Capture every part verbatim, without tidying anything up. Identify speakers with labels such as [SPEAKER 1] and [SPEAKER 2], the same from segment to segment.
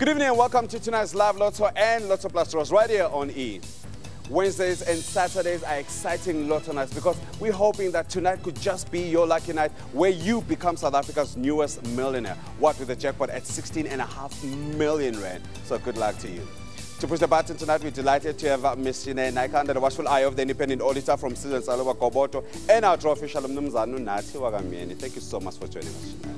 [SPEAKER 1] Good evening and welcome to tonight's live Lotto and Lotto Plus draws right here on E. Wednesdays and Saturdays are exciting Lotto nights because we're hoping that tonight could just be your lucky night where you become South Africa's newest millionaire. What with the jackpot at sixteen and a half million rand. So good luck to you. To push the button tonight, we're delighted to have Miss Shine Naika under the watchful eye of the independent auditor from Citizens Aloba Koboto and our draw official Mnumzanu Nati Wagamieni. Thank you so much for joining us tonight.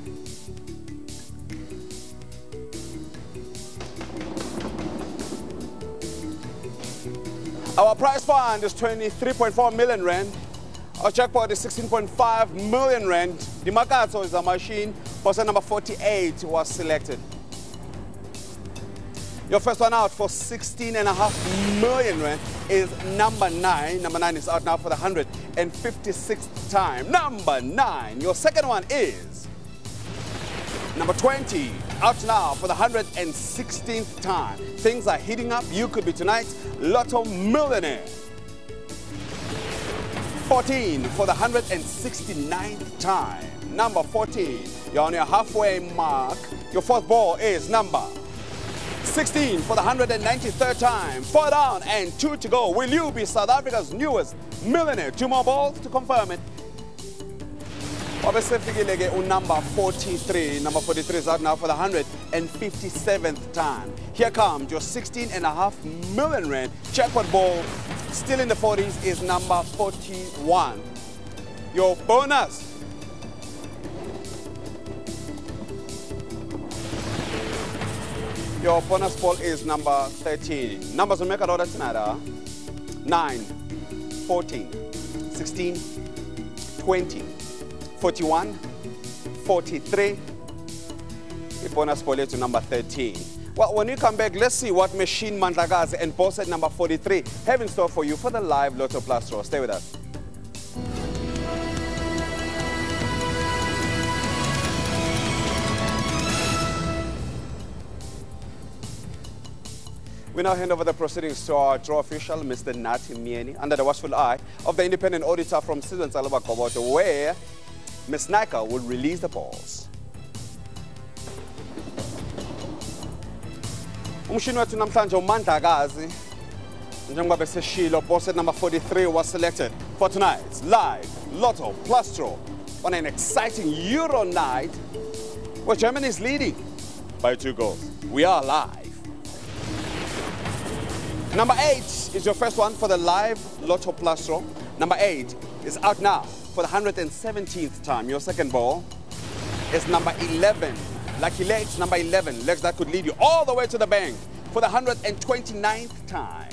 [SPEAKER 1] Our prize fund is twenty-three point four million rand. Our jackpot is sixteen point five million rand. The Makato is a machine. Person number forty-eight was selected. Your first one out for sixteen and a half million rand is number nine. Number nine is out now for the one hundred fifty-sixth time. Number nine. Your second one is number twenty. Out now for the one hundred sixteenth time. Things are heating up. You could be tonight's Lotto millionaire. fourteen for the one hundred sixty-ninth time. Number fourteen. You're on your halfway mark. Your fourth ball is number sixteen for the one hundred ninety-third time. Four down and two to go. Will you be South Africa's newest millionaire? Two more balls to confirm it. Number forty-three. Number forty-three is out now for the one hundred fifty-seventh time. Here comes your sixteen and a half million rand jackpot ball. Still in the forties is number forty-one. Your bonus. Your bonus ball is number thirteen. Numbers will make a order tonight are nine, fourteen, sixteen, twenty. forty-one, forty-three, the bonus ball to number thirteen. Well, when you come back, let's see what Machine Mandlakazi and boss at number forty-three have in store for you for the live Lotto Plus draw. Stay with us. We now hand over the proceedings to our draw official, Mister Nati Mieni, under the watchful eye of the independent auditor from Citizens Aloba Koboto, where Miss Naika will release the balls. Umshini wethu namhlanje uMandlakazi njengoba beseshilo boss at number forty-three was selected for tonight's live Lotto Plus draw on an exciting Euro night where Germany is leading by two goals. We are live. Number eight is your first one for the live Lotto Plus draw. Number eight is out now for the one hundred seventeenth time. Your second ball is number eleven. Lucky legs, number eleven. Legs that could lead you all the way to the bank for the one hundred twenty-ninth time.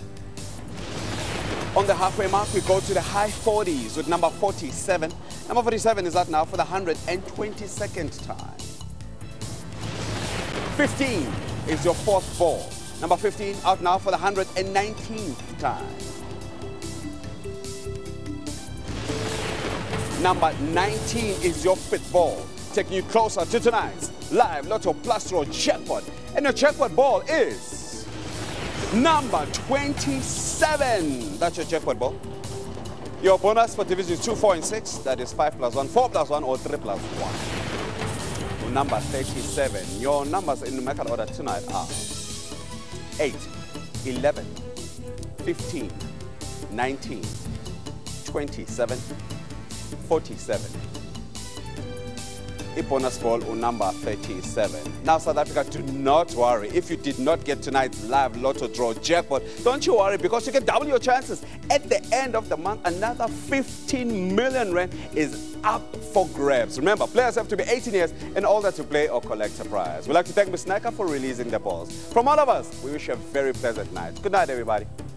[SPEAKER 1] On the halfway mark, we go to the high forties with number forty-seven. Number forty-seven is out now for the one hundred twenty-second time. fifteen is your fourth ball. Number fifteen out now for the one hundred nineteenth time. Number nineteen is your fifth ball, taking you closer to tonight's live Lotto Plus draw jackpot. And your jackpot ball is number twenty-seven. That's your jackpot ball. Your bonus for divisions two, four, and six, that is five plus one, four plus one, or three plus one. Number thirty-seven. Your numbers in the market order tonight are eight, eleven, fifteen, nineteen, twenty-seven, forty-seven. A bonus ball on number thirty-seven. Now, South Africa, do not worry. If you did not get tonight's live Lotto draw jackpot, don't you worry, because you can double your chances. At the end of the month, another fifteen million rand is up for grabs. Remember, players have to be eighteen years and older to play or collect a prize. We'd like to thank Miss Naika for releasing the balls. From all of us, we wish you a very pleasant night. Good night, everybody.